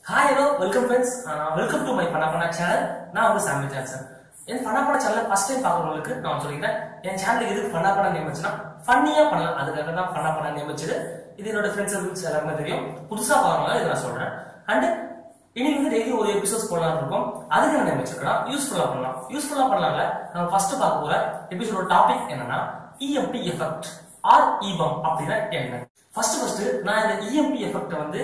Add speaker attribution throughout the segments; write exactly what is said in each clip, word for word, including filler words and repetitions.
Speaker 1: Hi, hello, welcome friends. Uh, welcome to my Panapana channel. நான் வந்து Sammy Johnson. என் Panapana channel first time பார்க்குறவங்களுக்கு நான் சொல்லிக்கிறேன். என் சேனல் எதுக்கு Panapana நேம் வச்சுனா ஃபன்னியா பண்ணலாம். அதுக்காக தான் Panapana நேம் வச்சது. இது என்னோட ஃப்ரெண்ட்ஸ் சர்க்கிள்ஸ் எல்லாருமே தெரியும். புதுசா பார்க்கறவங்க இத நான் சொல்றேன். அண்ட் இனி வந்து டெய்லி ஒரு எபிசோட்ஸ் போடலாம் இருக்கும். அதுக்கு நான் நேம் வச்சிருக்கேன். யூஸ்ஃபுல்லா பண்ணலாம். யூஸ்ஃபுல்லா பண்ணலாம்ல. நம்ம ஃபர்ஸ்ட் பார்க்க போற எபிசோட் டாபிக் என்னன்னா E M P effect or E B A M அப்படினா என்ன? ஃபர்ஸ்ட் ஃபர்ஸ்ட் நான் இந்த E M P எஃபெக்ட் வந்து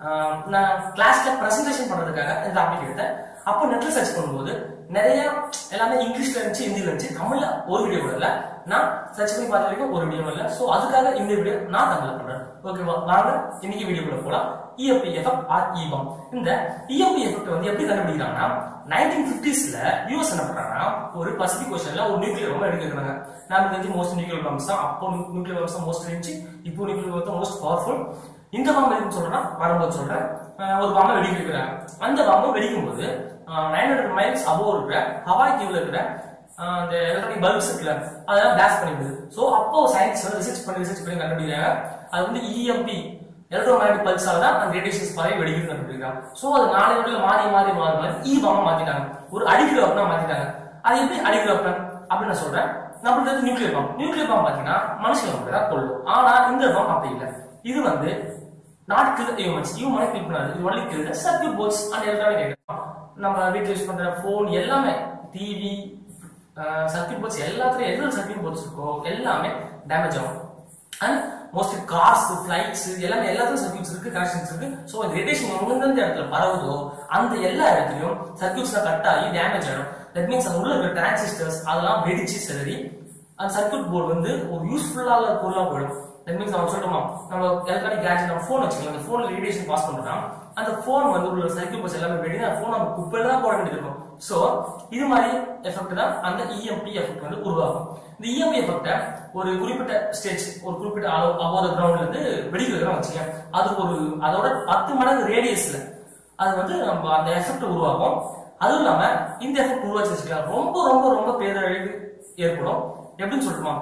Speaker 1: நான் கிளாஸ்ல பிரசன்டேஷன் பண்றதுக்காக இந்த டாபிக் எடுத்தேன். அப்போ நெட்ல சர்ச் பண்ணும்போது நிறைய எல்லாமே இங்கிலீஷ்ல இருந்துச்சு, ஹிந்தில இருந்துச்சு, தமிழ்ல ஒரு வீடியோ கூட இல்ல. நான் சர்ச் பண்ணி பார்த்த வரைக்கும் ஒரு வீடியோ இல்ல. சோ அதுக்காக இந்த வீடியோ நான் தமிழ்ல பண்றேன். ஓகேவா? வாங்க இன்னைக்கு வீடியோக்குள்ள போலாம். E M P effect or E B A M. இந்த E M P எஃபெக்ட் வந்து எப்படி கண்டுபிடிக்கிறாங்கன்னா நைன்டீன் பிப்டீஸ்ல யூஎஸ் என்ன பண்றாங்கன்னா ஒரு பசிபிக் ஓஷன்ல ஒரு நியூக்ளியர் பாம் எடுக்கிறாங்க. நாம தெரிஞ்சு மோஸ்ட் நியூக்ளியர் பாம்ஸ் தான். அப்போ நியூக்ளியர் பாம்ஸ் தான் மோஸ்ட் இருந்துச்சு. இப்போ நியூக்ளியர் பாம் தான் மோஸ்ட் பவர்ஃபுல். இந்த பாம்பு எதுன்னு சொல்றேன்னா வரும்போது சொல்றேன். ஒரு பாம்பை வெடிக்க வைக்கிறாங்க. அந்த பாம்பை வெடிக்கும் போது நைன் ஹண்ட்ரட் மைல்ஸ் அபோவ் இருக்கிற ஹவாய் தீவுல இருக்கிற அந்த எலக்ட்ரானிக் பல்ப்ஸ் இருக்குல்ல அதெல்லாம் பிளாஸ்ட் பண்ணிடுது. சோ அப்போ சயின்ஸ் ரிசர்ச் பண்ணி ரிசர்ச் பண்ணி கண்டுபிடிக்கிறாங்க. அது வந்து E M P எலக்ட்ரோமேக்னெட்டிக் பல்ஸால தான் அந்த ரேடியேஷன்ஸ் பரவி வெடிக்குதுன்னு கண்டுபிடிக்கிறாங்க. சோ அது நாளைக்குள்ள மாறி மாறி மாறி மாறி E B A M மாத்திட்டாங்க. ஒரு அடிக்கிற வெப்பனா மாத்திட்டாங்க. அது எப்படி அடிக்கிற வெப்பன் அப்படின்னு நான் சொல்றேன். நம்மளுக்கு நியூக்ளியர் பாம். நியூக்ளியர் பாம் பாத்தீங்கன்னா மனுஷங்க தான் கொள்ளும். ஆனா இந்த பாம் அப்படி இல்லை. இது வந்து நாட் கில் ஹியூமன்ஸ். ஹியூமனை கில் பண்ணாது. இது only kill circuit boards and electronic. நம்ம வீட்டில் யூஸ் பண்ற போன் எல்லாமே, டிவி, சர்க்யூட் போர்ட்ஸ் எல்லாத்துலயும் எவ்வளவு சர்க்யூட் போர்ட்ஸ் இருக்கோ எல்லாமே டேமேஜ் ஆகும். அண்ட் மோஸ்ட்லி கார்ஸ், ஃபிளைட்ஸ் எல்லாமே எல்லாத்துலயும் சர்க்யூட்ஸ் இருக்கு, கனெக்ஷன்ஸ் இருக்கு. சோ இந்த ரேடியேஷன் எந்தெந்த இடத்துல பரவுதோ அந்த எல்லா இடத்துலயும் சர்க்யூட்ஸ் கட் ஆகி டேமேஜ் ஆகும். தட் மீன்ஸ் அது உள்ள இருக்கிற டிரான்சிஸ்டர்ஸ் அதெல்லாம் வெடிச்சு சிதறி அந்த சர்க்யூட் போர்டு வந்து ஒரு யூஸ்ஃபுல்லான பொருளா போயிடும். தட் மீன்ஸ் நம்ம சொல்றோமா நம்ம எலக்ட்ரானிக் கேட்ஜெட் நம்ம போன் வச்சுக்கலாம். அந்த போன்ல ரேடியேஷன் பாஸ் பண்றோம்னா அந்த போன் வந்து உள்ள சர்க்யூட் போர்ட்ஸ் எல்லாமே வெடி அந்த போன் நம்ம குப்பையில தான் போட வேண்டியது இருக்கும். சோ இது மாதிரி எஃபெக்ட் தான் அந்த E M P எஃபெக்ட் வந்து உருவாகும். இந்த E M P எஃபெக்ட ஒரு குறிப்பிட்ட ஸ்டேஜ் ஒரு குறிப்பிட்ட அளவு அபோவ் தி கிரவுண்ட்ல இருந்து வெடிக்கிறதா வச்சுக்க அது ஒரு அதோட பத்து மடங்கு ரேடியஸ்ல அது வந்து நம்ம அந்த எஃபெக்ட் உருவாகும். அதுவும் இல்லாம இந்த எஃபெக்ட் உருவாச்சு வச்சுக்கலாம் ரொம்ப ரொம்ப ரொம்ப பேரழிவு ஏற்படும். எப்படின்னு சொல்லுமா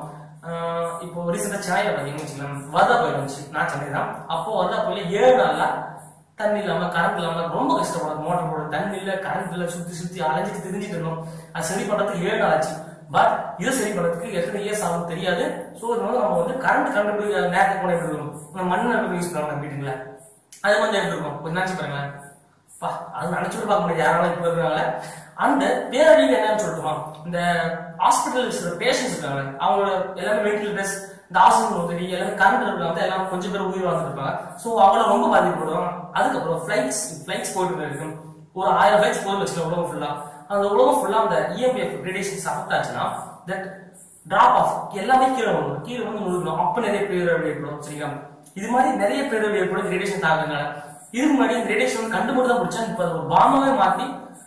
Speaker 1: இப்போ ரீசெண்டா சென்னையில பாத்தீங்கன்னு வச்சுக்கலாம் வர்தா புயல் வந்துச்சு. நான் சென்னை தான். அப்போ வர்தா புயல் ஏழு நாள்ல தண்ணி இல்லாம கரண்ட் இல்லாம ரொம்ப கஷ்டப்படும். மோட்டர் போட தண்ணி இல்ல, கரண்ட் இல்ல, சுத்தி சுத்தி அலைஞ்சிட்டு தெரிஞ்சுட்டு இருந்தோம். அது சரி பண்றதுக்கு ஏழு நாள் ஆச்சு. பட் இதை சரி பண்றதுக்கு எத்தனை இயர்ஸ் ஆகும் தெரியாது. சோ இதனால நம்ம வந்து கரண்ட் கண்டுபிடிக்க நேரத்துக்கு போன எப்படி இருக்கும் மண் நடுவு யூஸ் பண்ணுவாங்க வீட்டுங்களா அது கொஞ்சம் எப்படி இருக்கும் கொஞ்சம் நினைச்சு பாருங்களேன். பா அது நினைச்சுட்டு பார்க்க முடியாது யாராலும் இப்ப இருக்கிறாங்க. அந்த பேரழிவு என்னன்னு சொல்லட்டுமா இந்த ஹாஸ்பிட்டல்ஸ் பேஷன்ஸ் இருக்காங்க அவங்களோட எல்லாமே மெடிக்கல் ட்ரெஸ் இந்த ஹாஸ்பிட்டல் உதவி எல்லாமே கரண்ட் இருக்காங்க எல்லாம் கொஞ்சம் பேர் உயிர் வாழ்ந்துருப்பாங்க. சோ அவங்கள ரொம்ப பாதிக்கப்படுவாங்க. அதுக்கப்புறம் பிளைட்ஸ் பிளைட்ஸ் போயிட்டு இருக்கும். ஒரு ஆயிரம் பிளைட்ஸ் போய் வச்சுக்கலாம் உலகம் ஃபுல்லா. அந்த உலகம் ஃபுல்லா அந்த E M P radiations affect ஆச்சுன்னா தட் டிராப் ஆஃப் எல்லாமே கீழே வரும். கீழே வந்து முழுகணும். அப்ப நிறைய பேர் ஏற்படும். சரிங்களா? இது மாதிரி நிறைய பேர் ஏற்படும் ரேடியேஷன் தாக்கங்களால. இதுக்கு முன்னாடி இந்த ரேடியேஷன் கண்டுபிடிச்சு தான் பிடிச்சா இப்ப ஒரு பாமாவே மாத்தி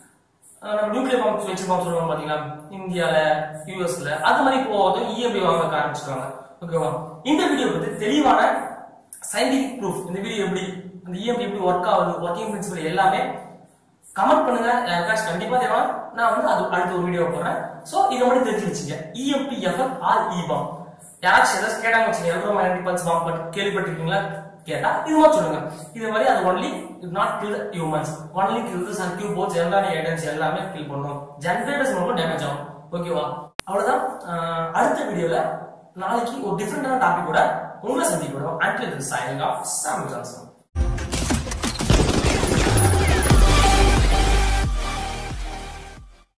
Speaker 1: நம்ம நியூக்ளியர் பாம் வச்சிருப்போம் சொல்லுவாங்க பாத்தீங்களா இந்தியால யூஎஸ்ல அது மாதிரி போவது E M P வாங்க ஆரம்பிச்சிருக்காங்க. ஓகேவா? இந்த வீடியோ பத்தி தெளிவான சயின்டிபிக் ப்ரூஃப் இந்த வீடியோ எப்படி இந்த E M P எப்படி ஒர்க் ஆகுது ஒர்க்கிங் பிரின்சிபல் எல்லாமே கமெண்ட் பண்ணுங்க. யாருக்காச்சும் கண்டிப்பா தேவை நான் வந்து அது அடுத்த ஒரு வீடியோ போடுறேன். சோ இதை மட்டும் தெரிஞ்சு வச்சுங்க. E M P effect or E B A M யாராச்சும் ஏதாச்சும் கேட்டாங்க வச்சுங்க எலக்ட்ரோமேக்னெட்டிக் பல்ஸ் பாம் பட் கேள்விப்பட்டிருக்கீங்களா கேட்டா இது மாதிரி சொல்லுங்க. இது மாதிரி அது only it not kill humans only kill the circuit boards electronic items எல்லாமே கில் பண்ணும். ஜெனரேட்டர்ஸ் மட்டும் டேமேஜ் ஆகும். ஓகேவா? அவ்வளவுதான். அடுத்த வீடியோல நாளைக்கு ஒரு டிஃபரெண்டான டாபிக் கூட உங்களை சந்திக்க போறோம். Until this signing off Sam Johnson.